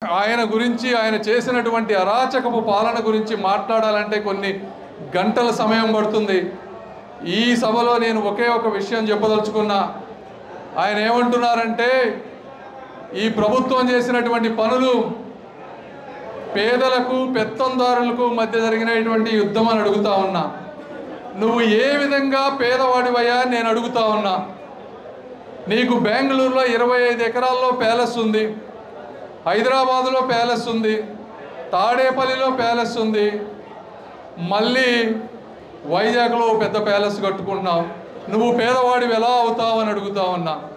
ఆయన గురించి, ఆయన చేసినటువంటి అరాచకపు పాలన గురించి మాట్లాడాలంటే కొన్ని గంటల సమయం పడుతుంది. ఈ సభలో నేను ఒకే ఒక విషయం చెప్పదలుచుకున్నా. ఆయన ఏమంటున్నారంటే, ఈ ప్రభుత్వం చేసినటువంటి పనులు పేదలకు పెత్తందారులకు మధ్య జరిగినటువంటి యుద్ధం అని అడుగుతా ఉన్నా. నువ్వు ఏ విధంగా పేదవాడివయ్యా నేను అడుగుతా ఉన్నా. నీకు బెంగళూరులో 25 ఎకరాల్లో ప్యాలెస్ ఉంది, హైదరాబాదులో ప్యాలెస్ ఉంది, తాడేపల్లిలో ప్యాలెస్ ఉంది, మళ్ళీ వైజాగ్లో పెద్ద ప్యాలెస్ కట్టుకుంటున్నావు. నువ్వు పేదవాడివి ఎలా అవుతావు అని అడుగుతా ఉన్నా.